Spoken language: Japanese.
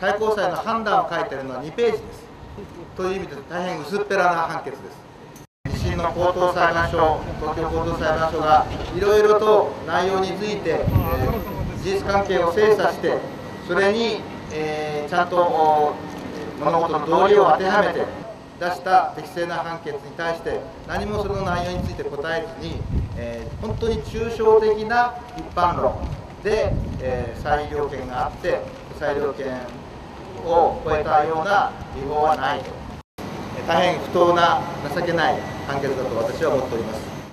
最高裁の判断を書いているのは2ページです。という意味で大変薄っぺらな判決です。自身の高等裁判所、東京高等裁判所がいろいろと内容について、事実関係を精査して、それに、ちゃんと物事の道理を当てはめて出した適正な判決に対して、何もその内容について答えずに、本当に抽象的な一般論で、裁量権があって、裁量権を超えたような違法はないと、大変不当な情けない判決だと私は思っております。